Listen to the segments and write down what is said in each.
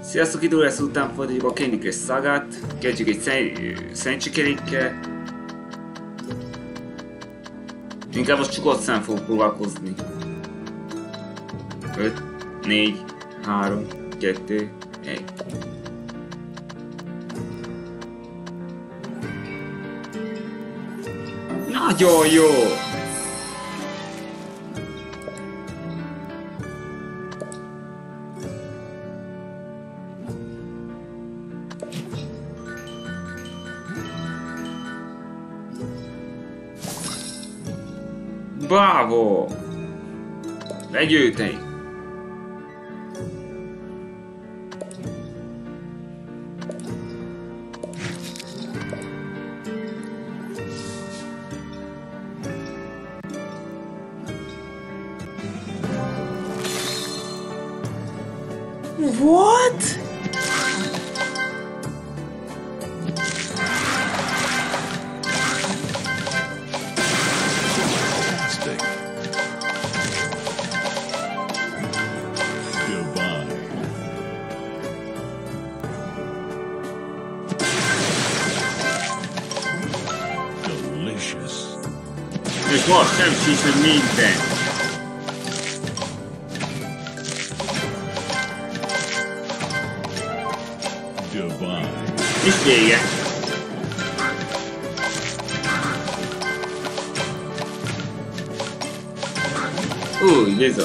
Sziasztok, idő lesz után folytatjuk a Candy Crush Sagát. Kezdjük egy szentsikerékkel. Inkább most csukott szem fogok próbálkozni. 5, 4, 3, 2, 1. Nagyon jó! Bravo! Legyőteni! What? És most nem csíszik minden. És vége. Új, bizony.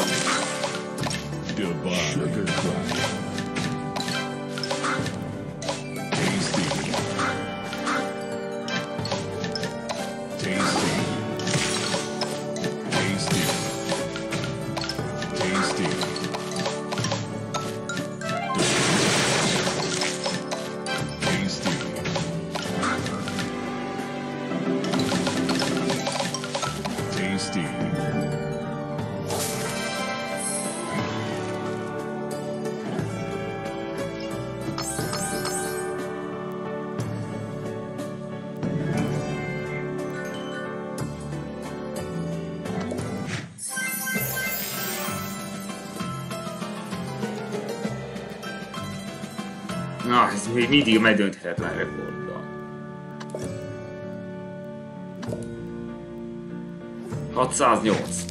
Na, ez még mindig megdönthetetlen rekorddal. 608.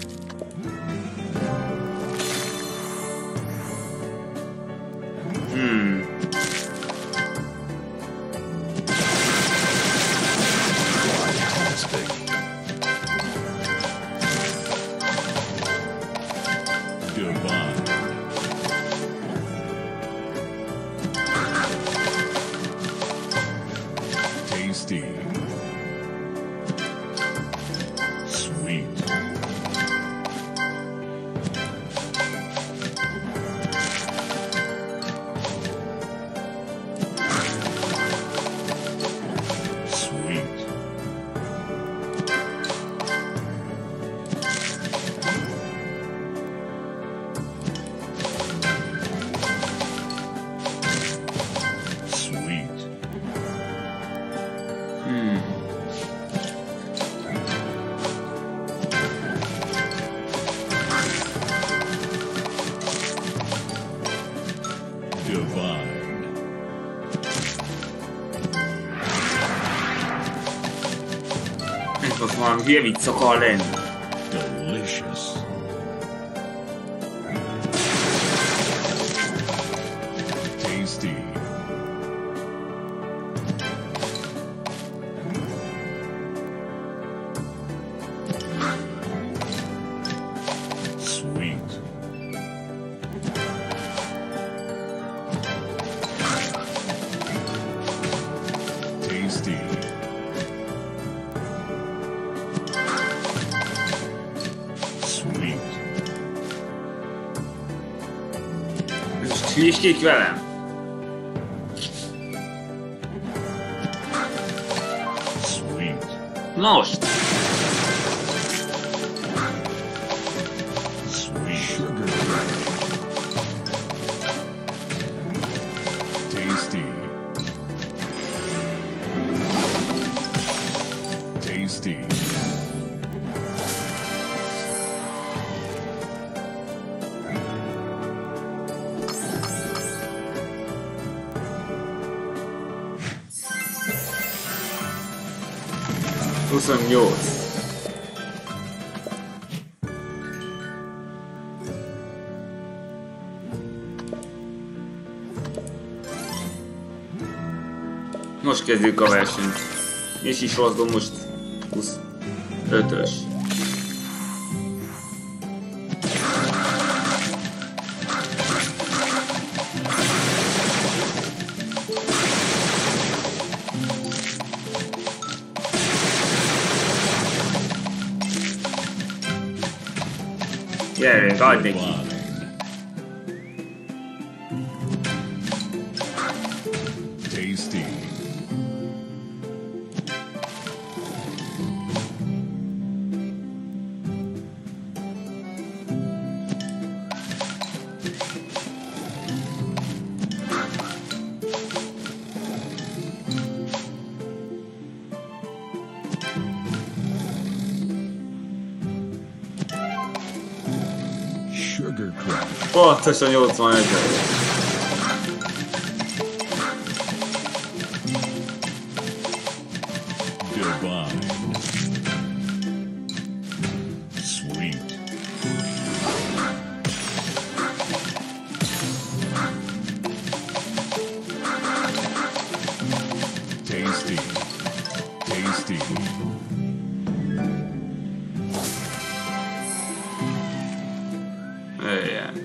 Az valami hülye vicc akar lenni. Delicious. Tasty. Sweet. Tasty. Hülyeskék velem? Sweet. Most! Sweet sugar. Tasty. Tasty. 28. Most kezdjük a versenyt. És is hozzom most 25-ös. Gyere, adj neki! Tasty. Sugar Crush. Pontosan 81 ezer. Divine. Sweet. Tasty. Tasty. Jöjjön.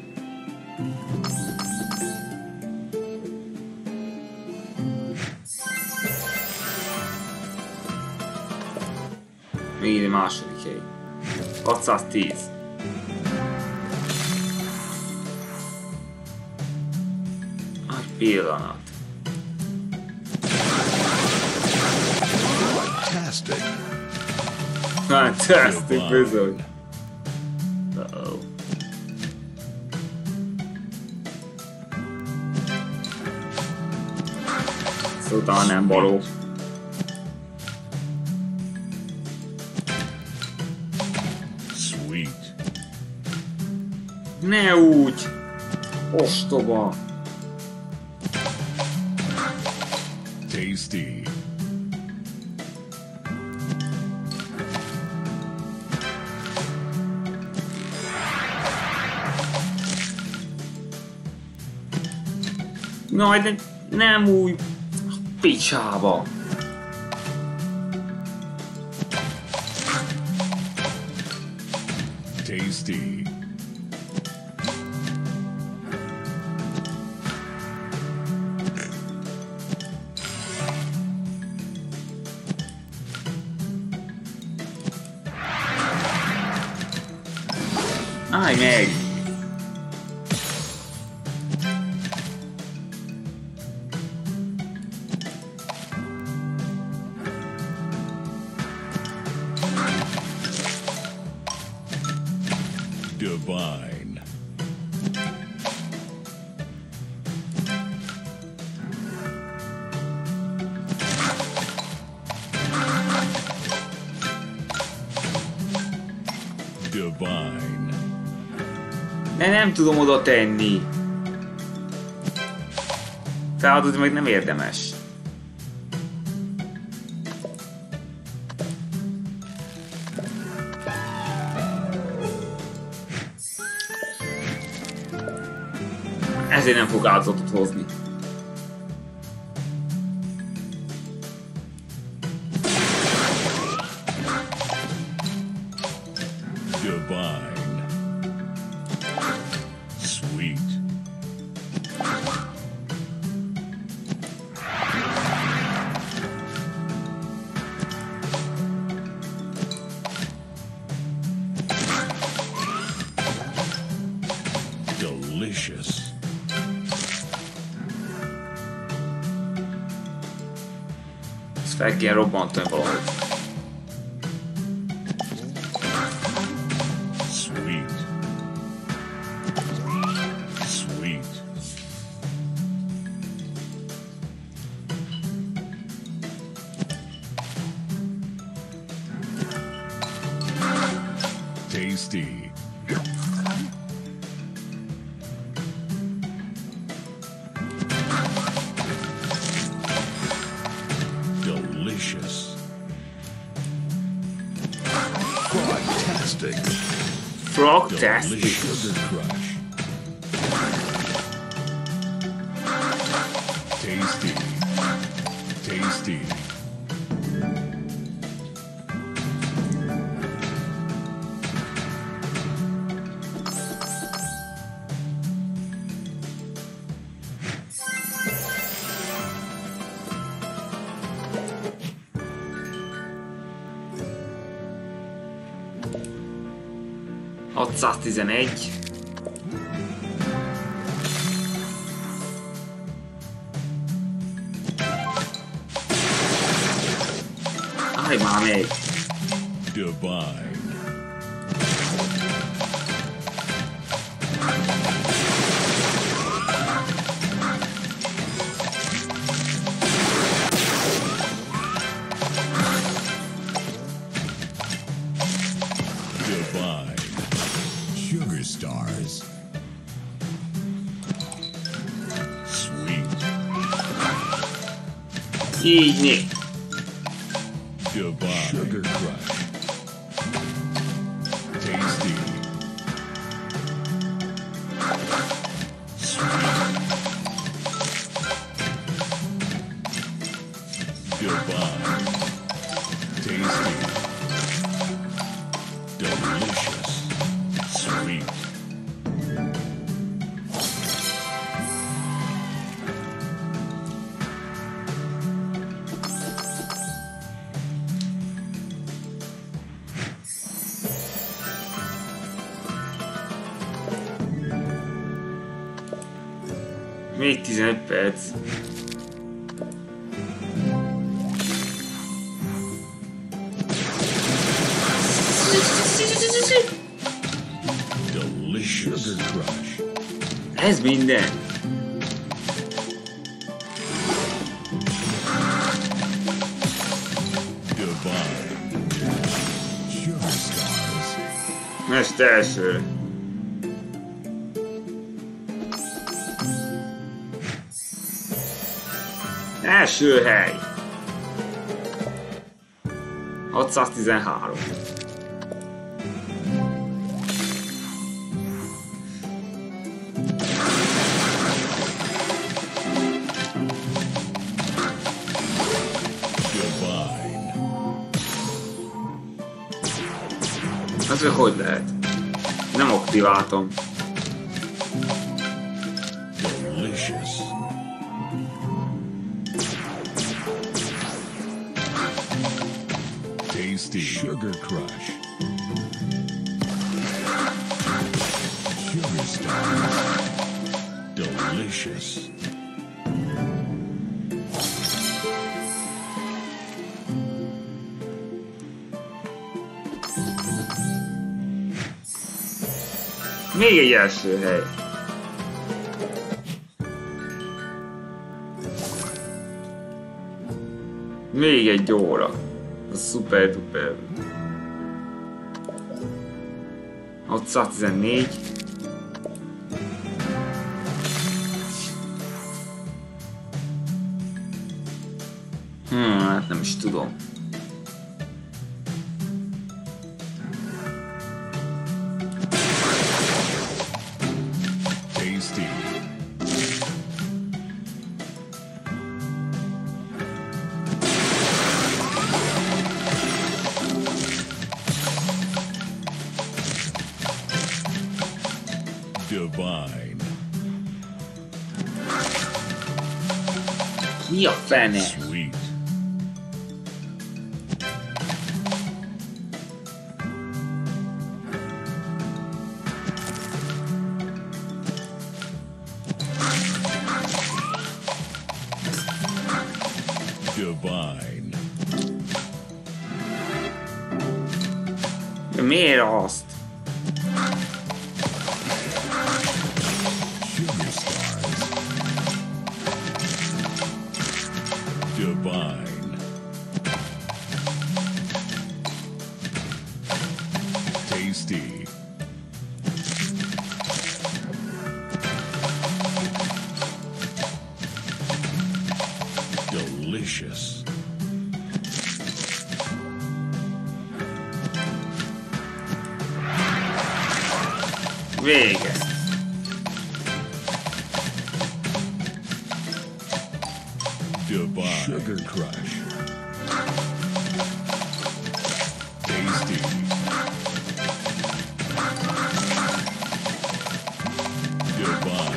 Még második hely. 610. Egy pillanat. Fantastic. Fantastic, bizony. Uh-oh. Szóval nem való. Sweet. Ne úgy! Ostoba! Tasty. Jaj, de nem úgy! Picsába! Tasty. Állj meg! Divine. Divine. De nem tudom oda tenni. Feláldozni meg nem érdemes. Ezért nem fog áldozatot hozni. Divine. Sweet. Delicious. Ezt fel kéne robbantani valahogy. Sweet. Sweet. Tasty. Delicious. Frogtastic. Frogtastic. Delicious Sugar Crush. Tasty. Tasty. ...611. Aj, már még. Divine. Divine. Sugar stars. Sweet. Így né. Divine. Sugar Crush. Tasty. Sweet. Divine. Tasty. Delicious. Sweet. Még 15 perc. Delicious Sugar Crush. Ez minden. Divine. Sugar stars. Most első. Első hely. 613. Divine. Az hogy lehet? Nem aktiváltam. Delicious. Tasty Sugar Crush. Sugar stars. Delicious. Még egy első hely. Még egy óra. Az szuper duper. 614. Hát nem is tudom. Tasty. Divine. Mi a fene? Sweet. Divine. Miért azt? Sugar stars. Divine. Tasty. Delicious. Vége. Divine. Sugar Crush. Tasty. Divine.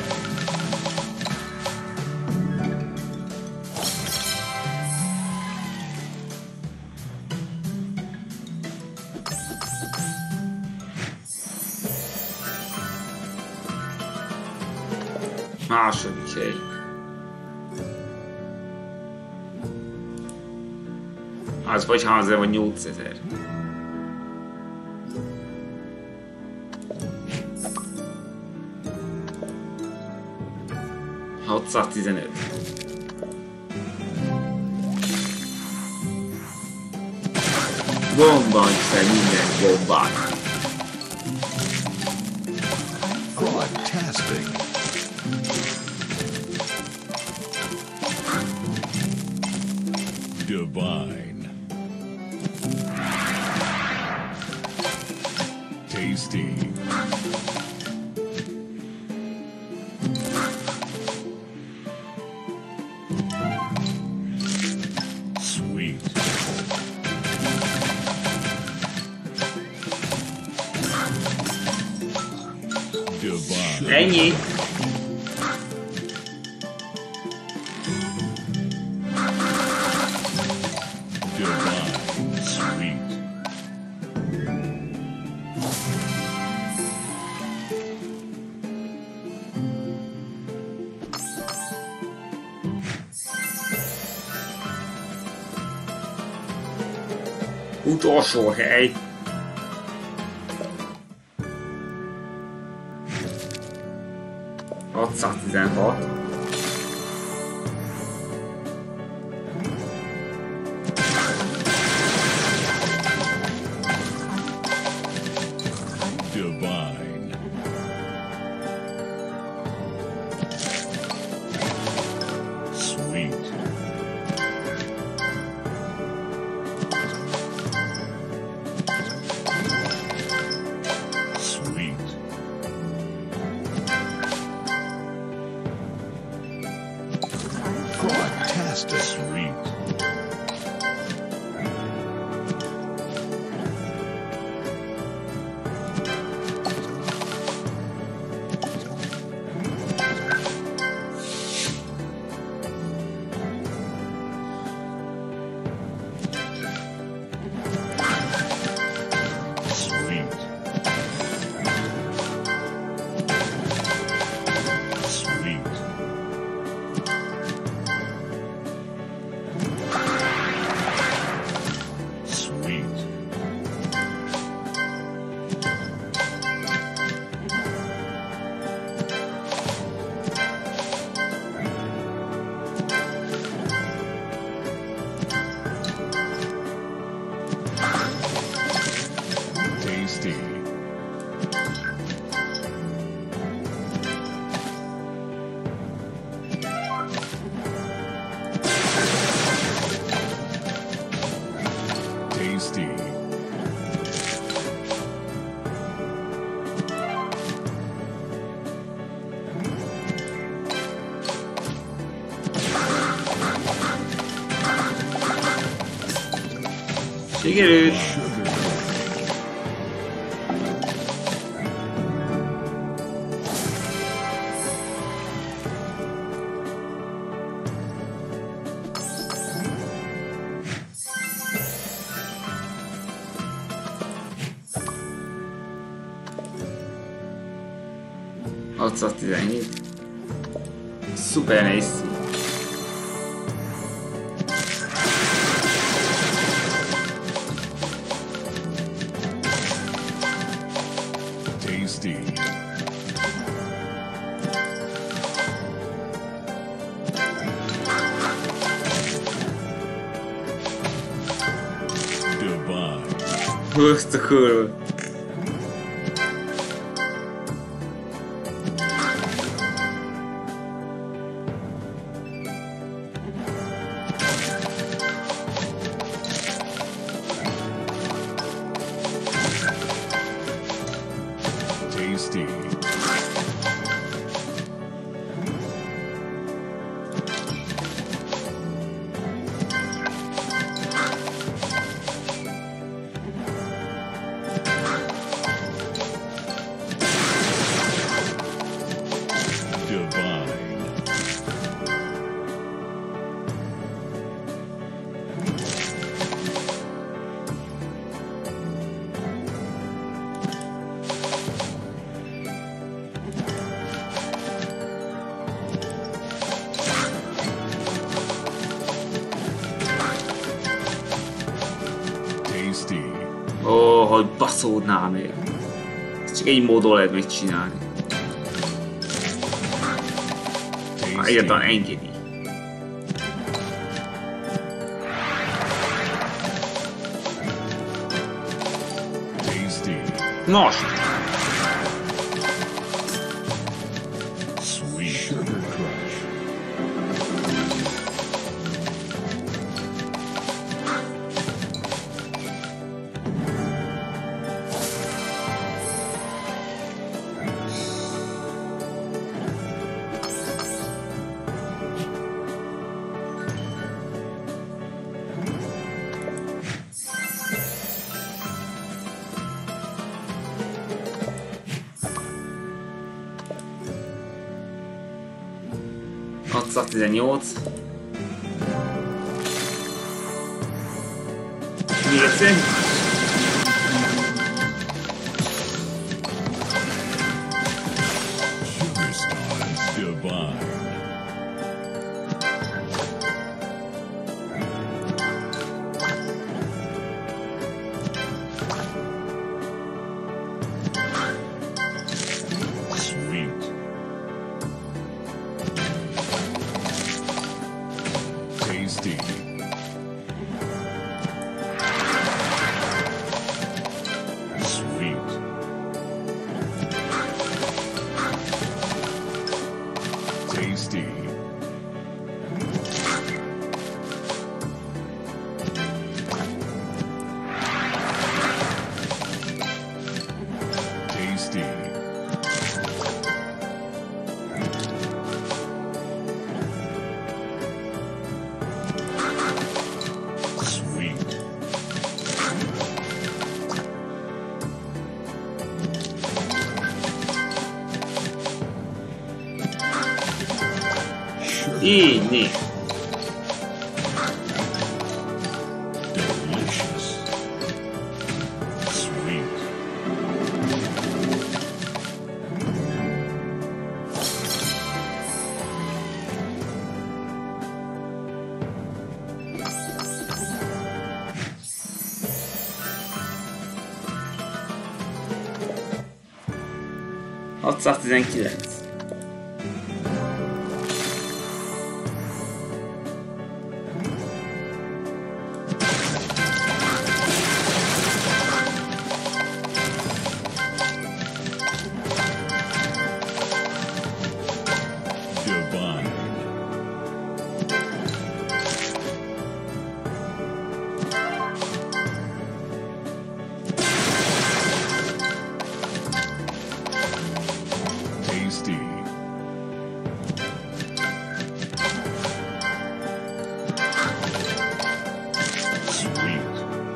Második hely. Az vagy 6000 vagy 8000. ...615. Bomba, hiszen minden bombát. Fantastic. Divine. Tasty. Sweet. Divine. Ennyi. Divine. Sweet. Utolsó hely. ...616. Divine. Sweet. Sweet. Fantastic. Sweet. Sweet. Sweet. Sweet. Tasty. Tasty. Sikerült. Sugar Crush. ...617. Szuper nehéz. Tasty. Divine. Azt a kurva. Tasty. baszódnál még. Ezt csak egy módon lehet megcsinálni. Egyáltalán engedi. Nos! Sweet sugar crush. Még egyszer. Sugar stars divine. Sweet. Tasty. Sweet. Tasty. Tasty. Sweet. Így, né. Delicious. Sweet. ...619. Divine. Tasty. Sweet.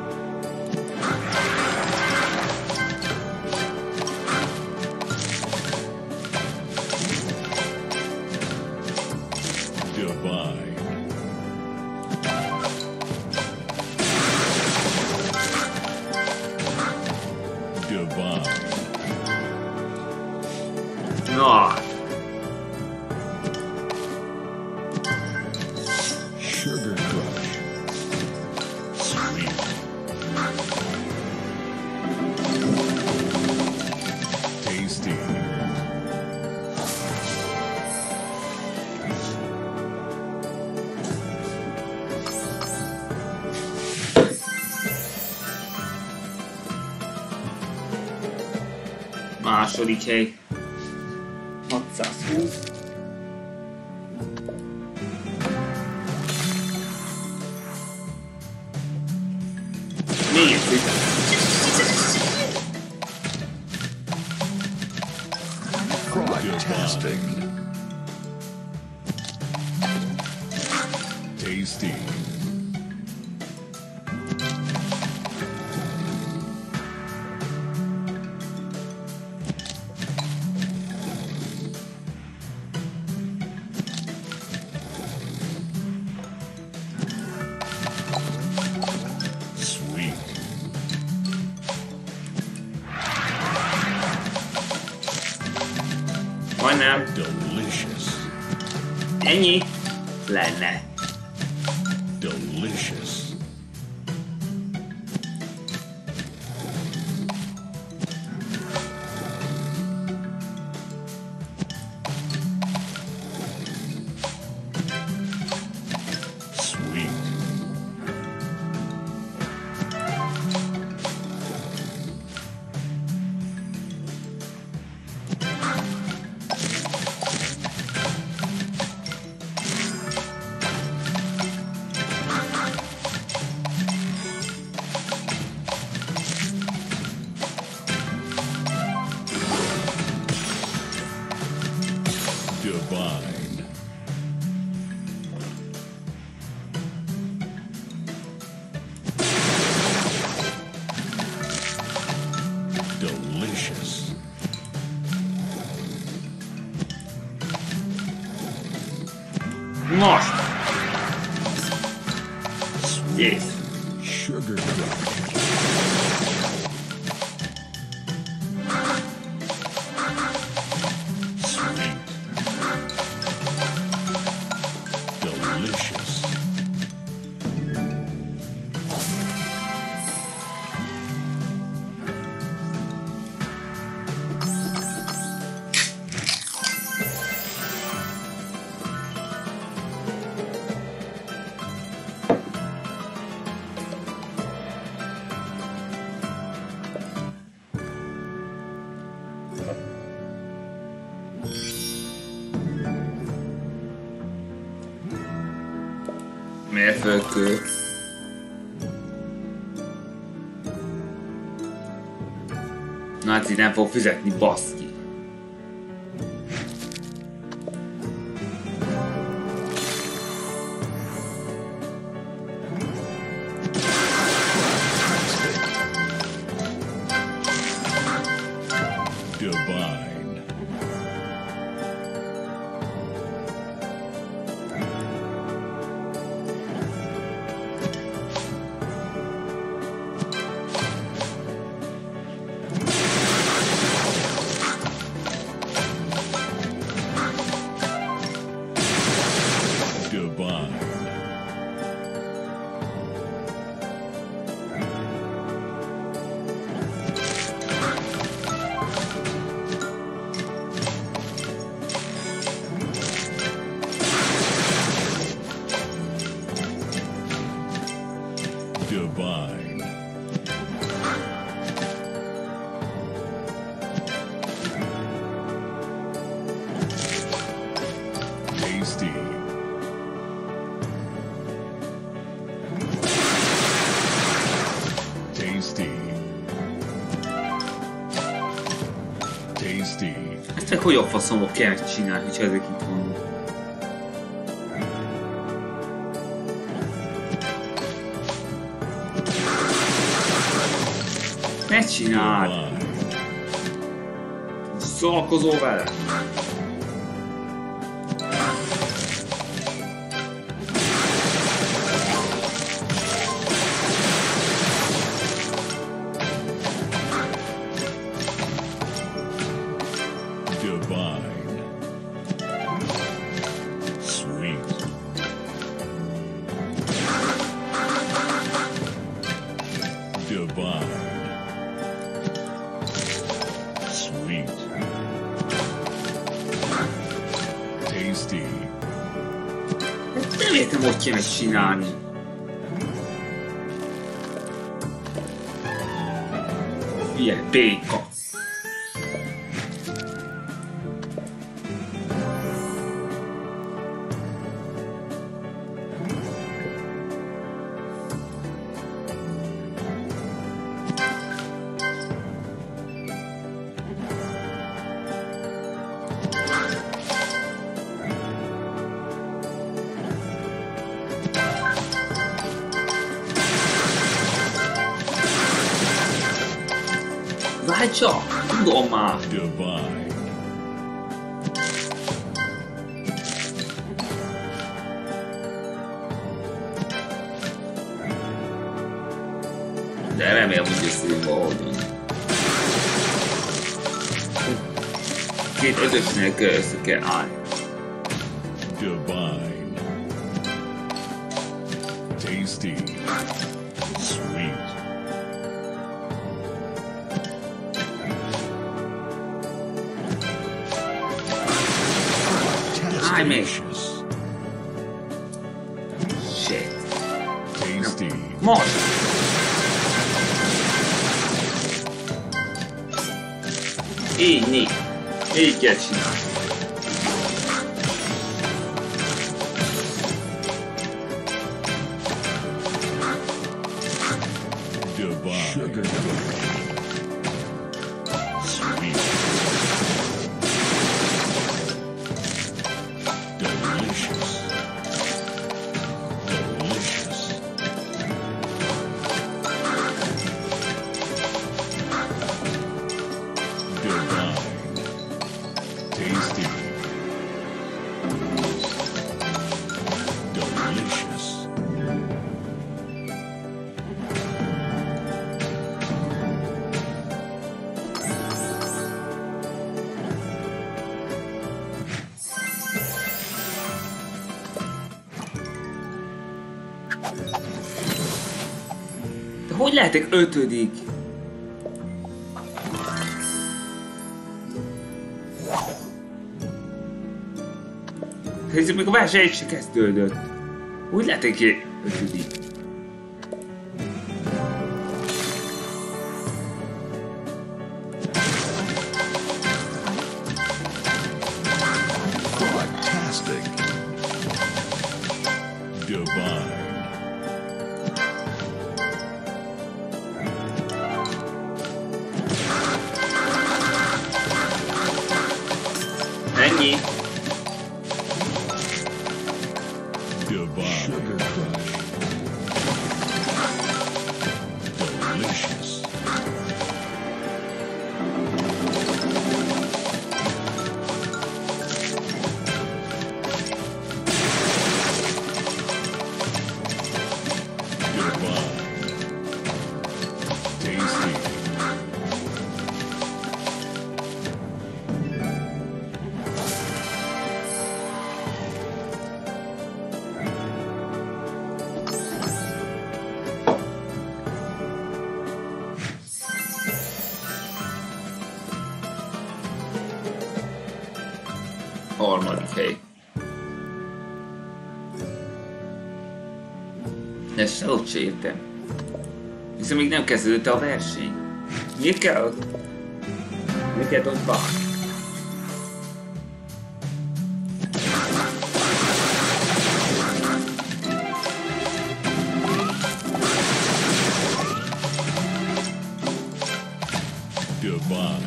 Divine. Divine. Na, Sugar crush. Sweet. Tasty. második hely. 620. Még egyszer. Fantastic. Tasty. Sweet. Majdnem. Delicious. Ennyi lenne. Delicious. Divine. Delicious. Most! Yes. Sugar Crush. Sweet. Delicious. Mérföldkő. Na hát így nem fog fizetni, baszki. Divine. Divine. Divine. Tasty. Tasty. Tasty. Ezt meg hogy a faszomba kell csinálni, hogyha ezek itt vannak. Ne csináld! Divine. Szórakozol vele? Divine. Sweet. Divine. Sweet. Tasty. Nem értem, hogy kéne csinálni. Ilyen béka. Várj csak! Tudom már! Divine. De remélem, hogy összejön valahogyan. Két ötösnél össze kell állni. Divine. Tasty. Sweet. Állj még! Delicious. Shit. Tasty. Most! Így kell csinálni. Divine. Sugar Crush. Sweet. Hogy lehetek 5-dik? Ez még a verseny se kezdődött. Hogy lehetek 5-dik? Fantastic. Divine. Ennyi. Divine. Sugar Crush. Delicious. Divine. Tasty. Harmadik hely. Ezt se ott se értem. Hiszen még nem kezdődött a verseny. Miért kell ott? Miért kell ott bár? Divine.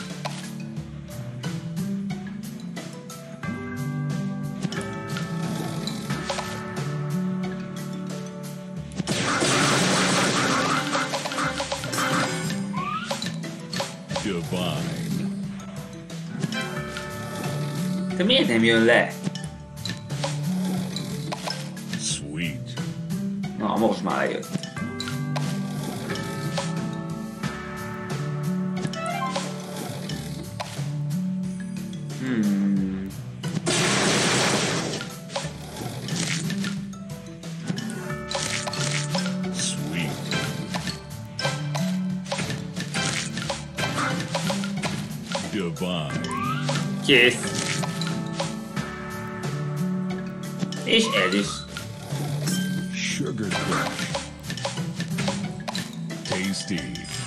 Divine. De miért nem jön le? Sweet. Na, most már lejött. Sweet. Divine. Kész. És ez is. Sugar Crush. Tasty.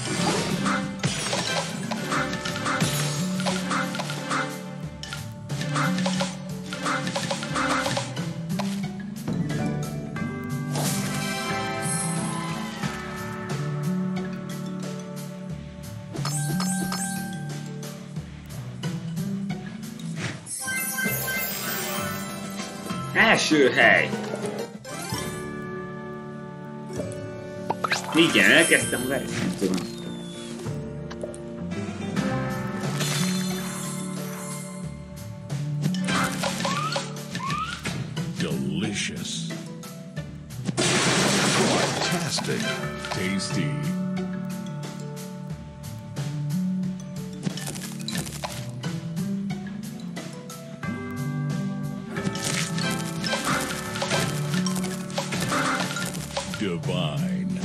Első hely. Igen, elkezdtem a versenyt, tudom. Delicious. Fantastic. Tasty. Divine.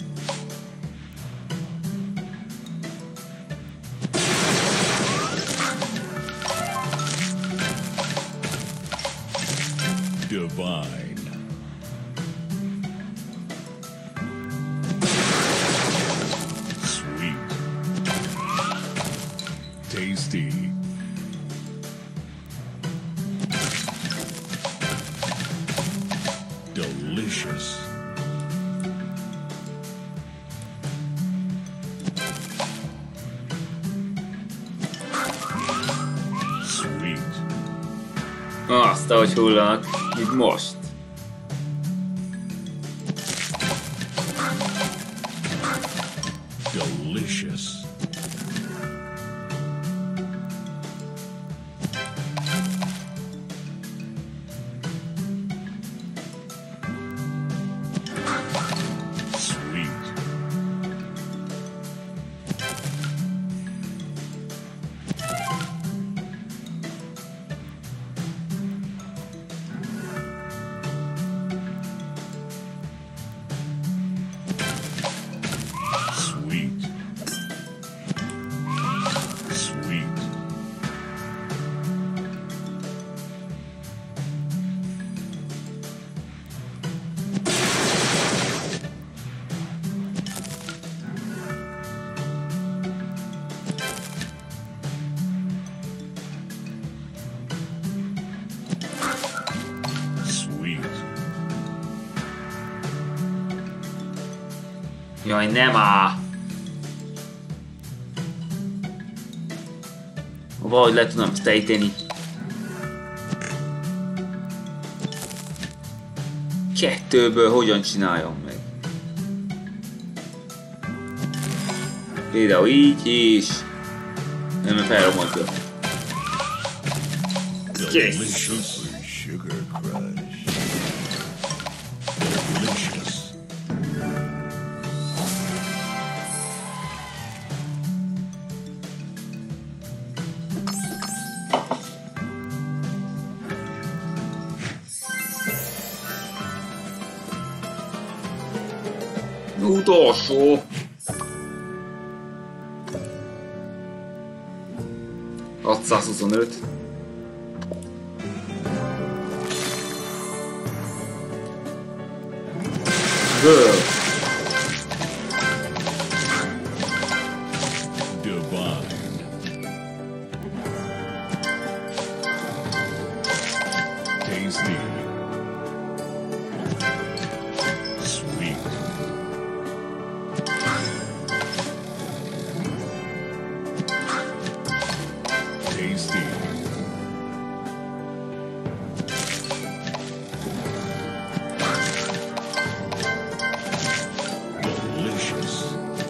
Divine. Sweet. Tasty. Delicious. Sweet. Azt, ahogy hullanak, mint most. Delicious. Sweet. Jaj, nem á! Valahogy le tudom stejteni. Kettőből hogyan csináljam meg? Például így is. Nem, felromoltja. Delicious sugar crush. Delicious. Utolsó. 625. Ből. Divine. Tasty. Sweet. Tasty. Delicious.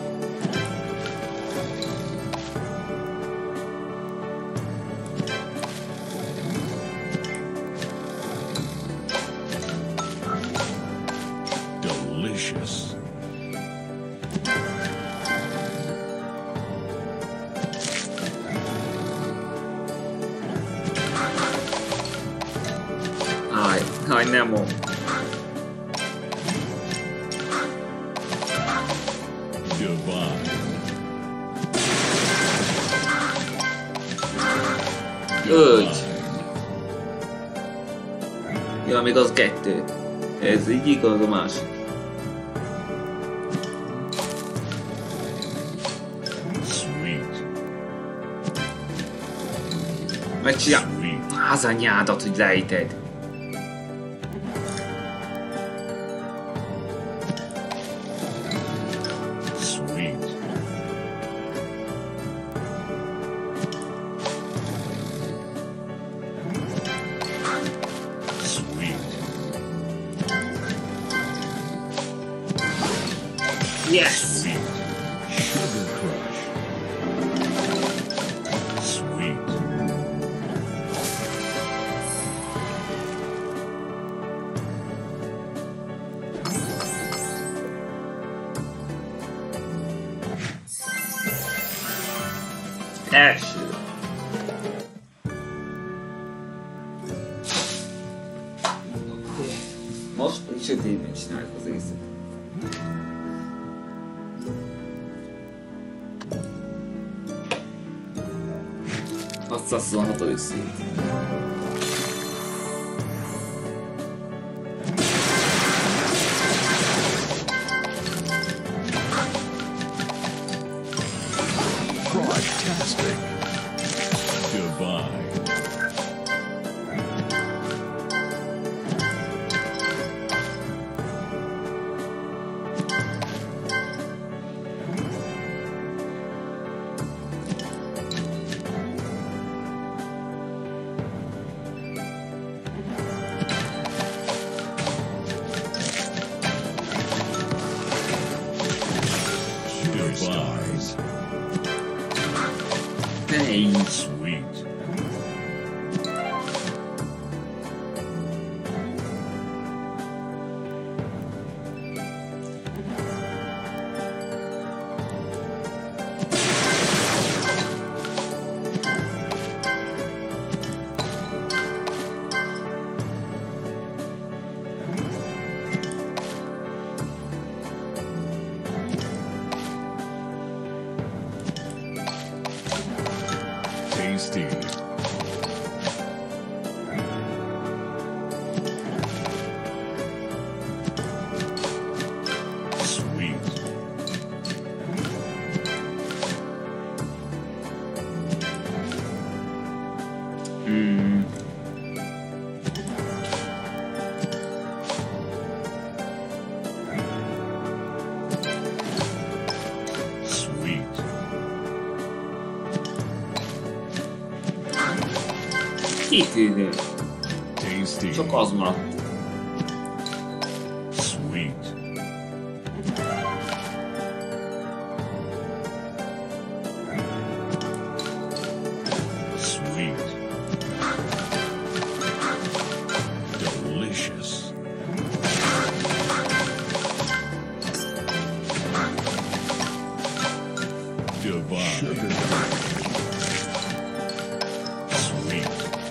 Delicious. Aj, nem mond. Divine. Ögy. Ja, még az 2. Ez így igaz, a másik. Sweet. Megcsinál. Sweet. Az anyádat, hogy lejted. Sweet. Sweet. Yes! Sweet. Sugar crush. Sweet. Első. Most sötétben csináljuk az éjszakát. Azt 626. szint. Crushtastic. Divine. Divine. Hey. Sweet. Tasty. Sweet. Kitűnő. Tasty. Csak az maradt. Sweet. Sweet. Delicious. Divine. Sugar. Sweet.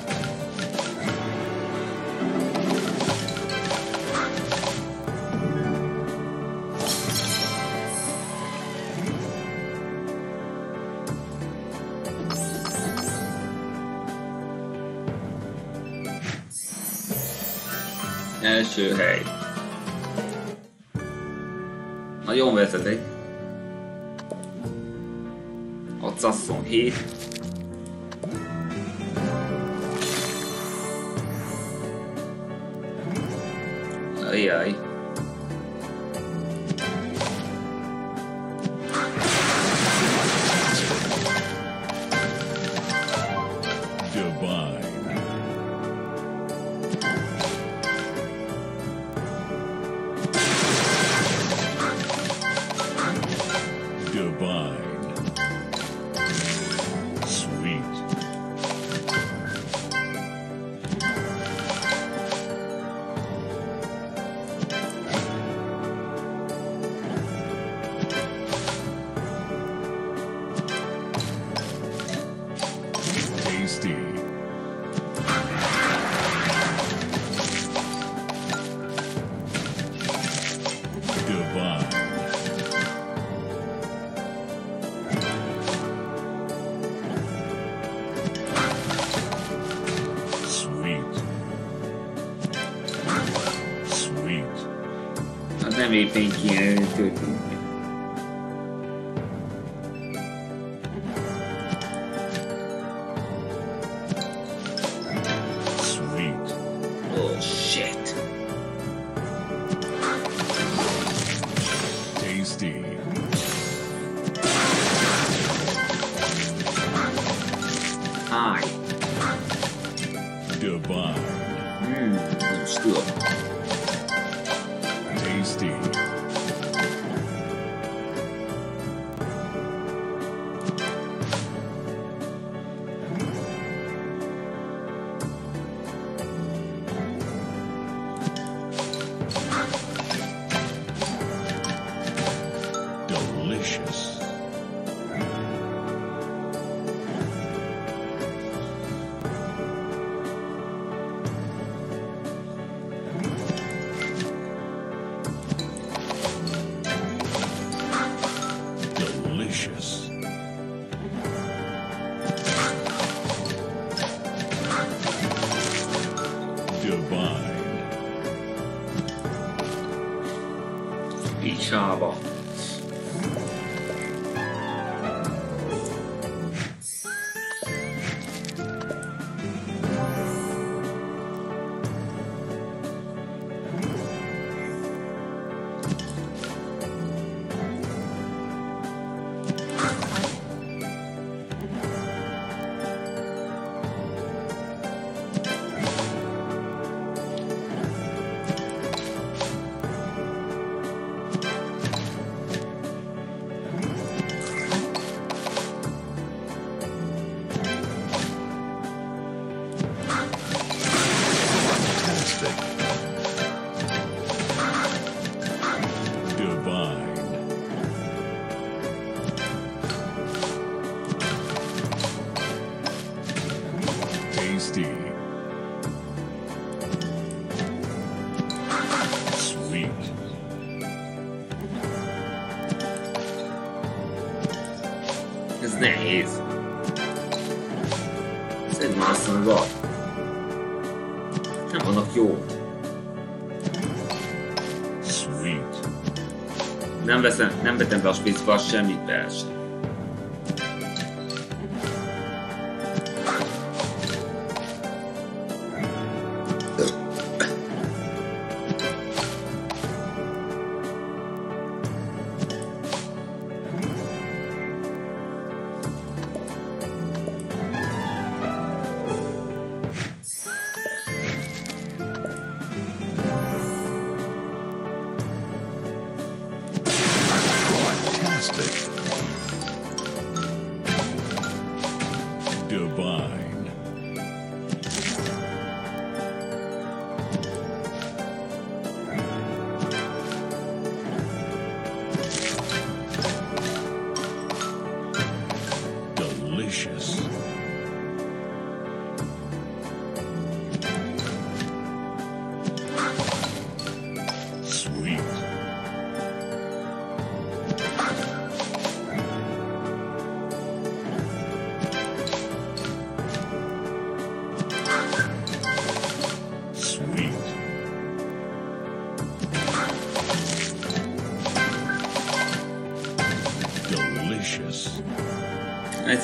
Első hely. Nagyon vezeték. 627. Ajjaj. Divine. Divine. Sweet. Tasty. Divine. Sweet. Sweet. Az nem éppen kéne történni. Sweet. Oh shit. Tasty. Áj. Divine. Nem is tudom. Tasty. Delicious. Delicious. Divine. Picsába. Fantastic. Divine. Tasty. Sweet. Ez nehéz. Szerintem azt mondom, hogy nem vannak jó. Sweet. Nem vetem be a spicba semmit persze.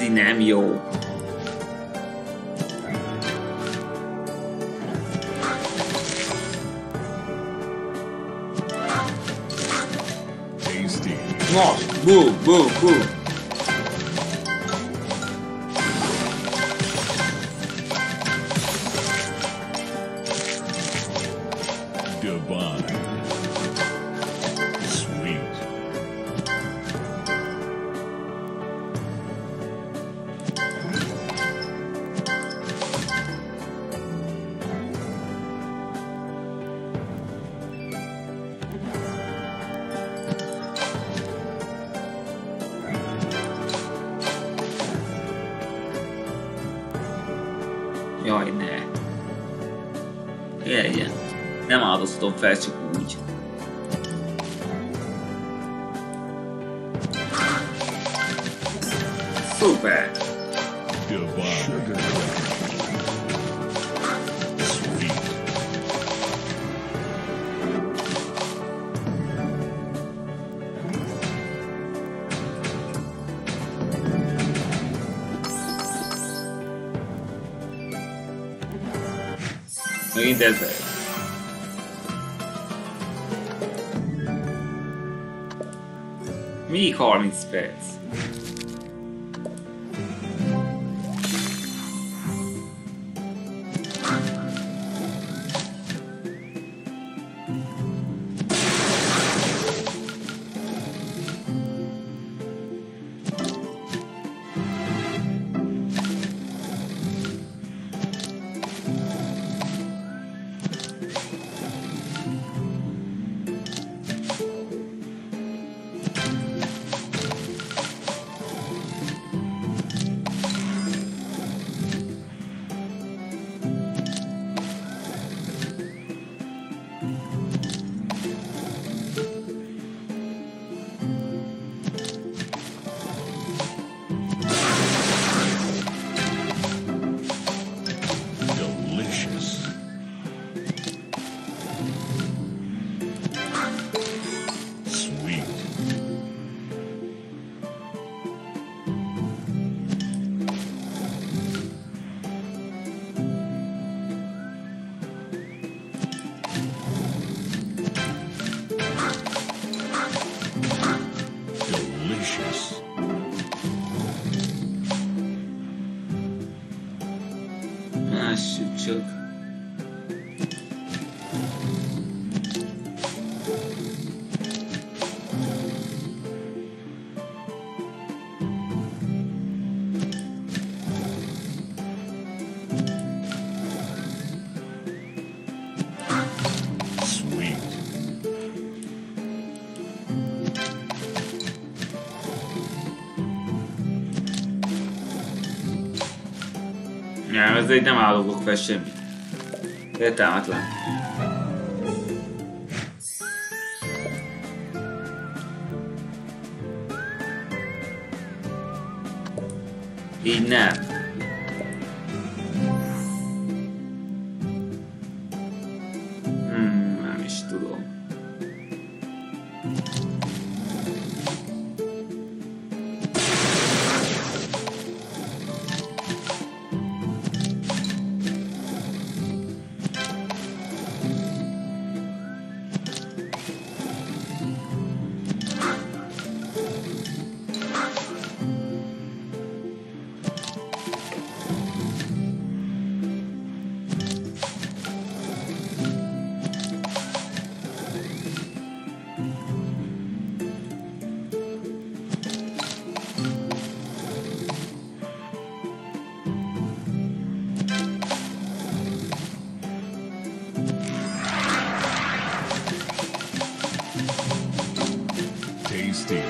így nem jó. Tasty. Most! Bú, bú, bú! Divine. Sweet. Jaj, ne. Éljen. Nem áldozhatom fel csak úgy. Szuper! Divine. Sugar. Sweet. Megint ez lesz. Még 30 perc. Delicious. Sweet. Delicious. Lássuk csak. Sweet. Nem, ez egy nem állogok fel semmit. Értelmetlen. Így nem. Nem is tudom. Tasty.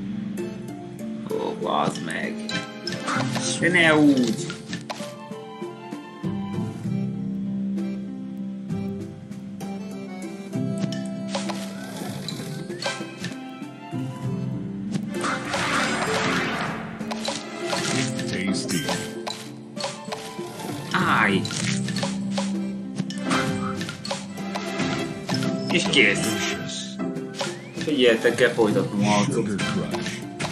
Ó, bazd meg. De ne úgy. És kész. Delicious. Figyeljetek, kell folytatnom a harcot. Sugar Crush.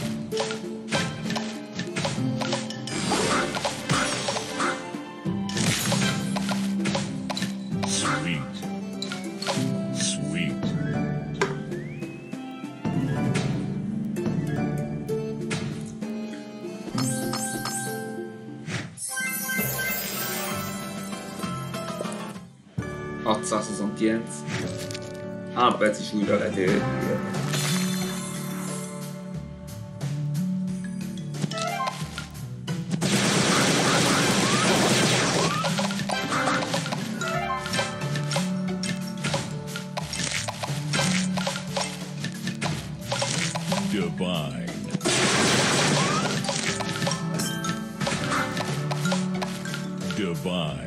Sweet. Sweet. perc is újra lehet érni. Divine. Divine.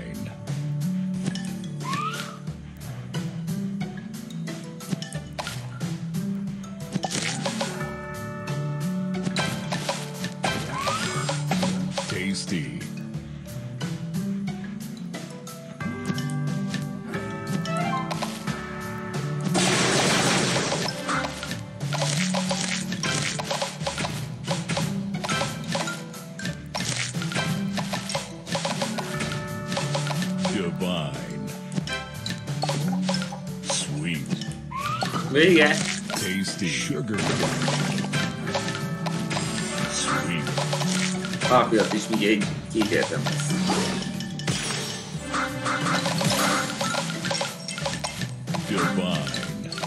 Tasty. Divine. Sweet. Vége! Tasty. Sugar. Sweet. Párpiat is még kígértem ezt. Divine.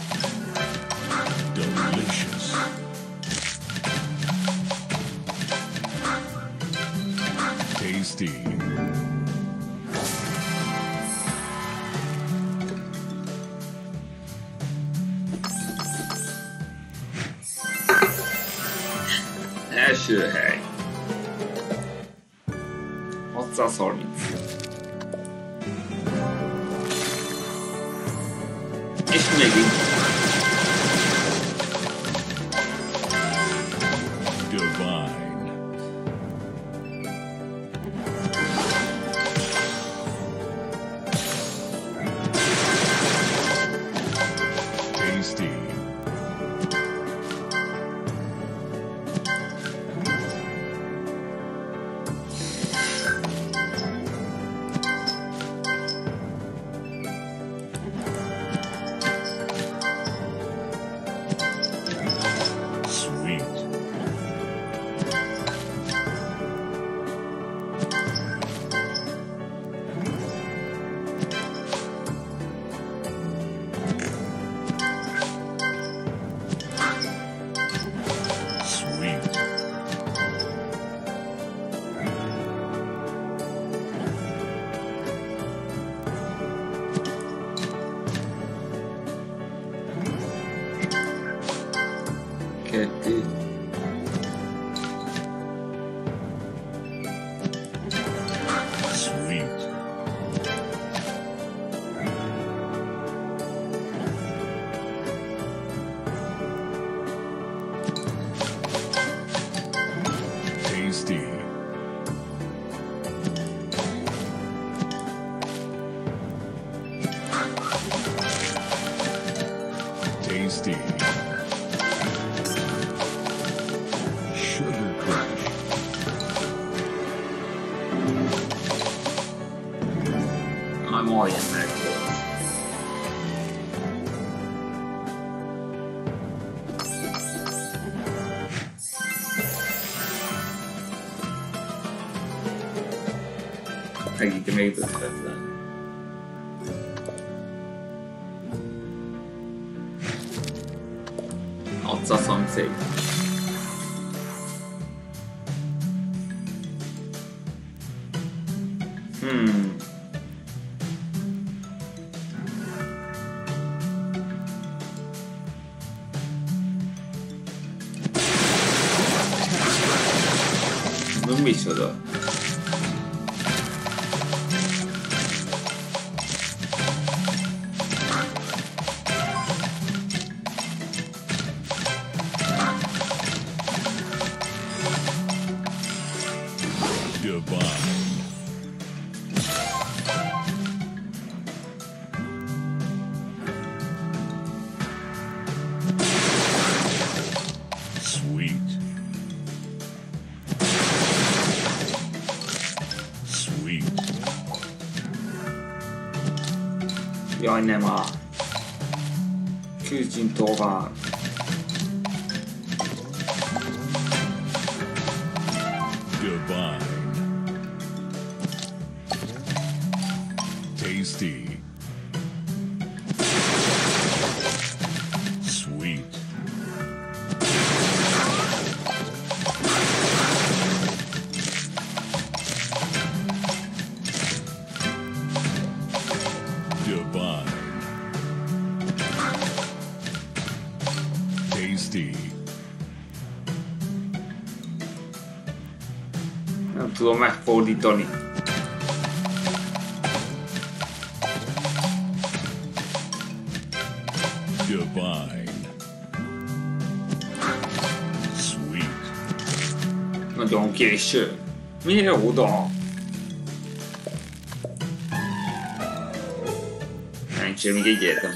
Delicious. Tasty. Első hely. 630. És megint. Divine. Tasty. Sweet. Sweet. Kettő. Sweet. Tasty. Tasty. Sugar Crush. Már majdnem meg volt. Megint még döntetlen. Szomszéd. Micsoda? Divine. Jaj, nem áll. Küzdjünk tovább. Divine. Tasty. Sweet. Divine. Tasty. Nem tudom megfordítani. Divine. Sweet. Nagyon késő. Miért oda? Nincs még egy értem.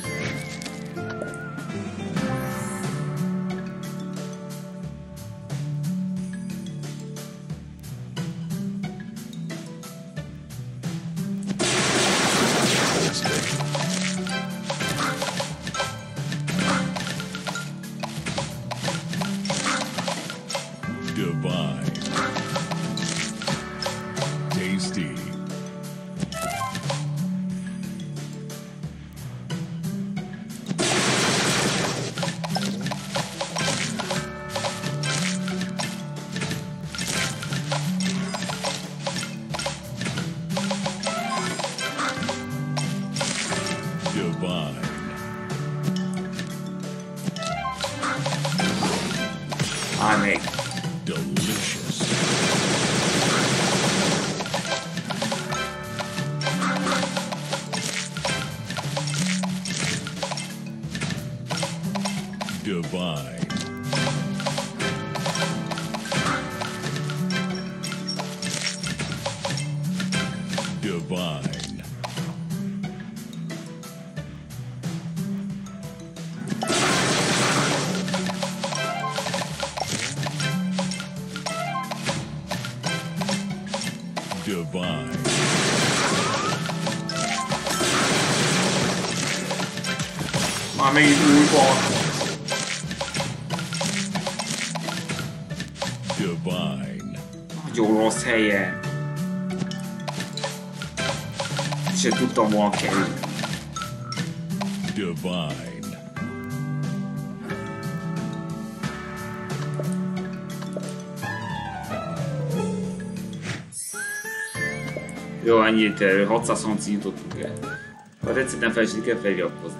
Divine. Tasty. Divine. Állj még. Delicious. Divine. Divine. Divine. Már megint új van. Divine. Nagyon rossz helyen. Se tudtam volna kerülni. Divine. Jó, ennyit 600 cm jutottunk el. Ha tetszett, nem felejtsétek el feliratkozni.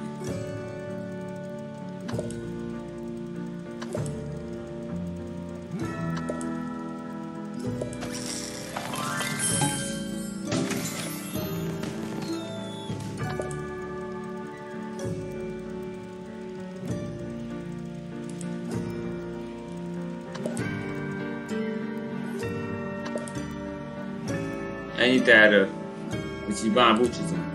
Ennyit erről. Úgyhogy már búcsúzom.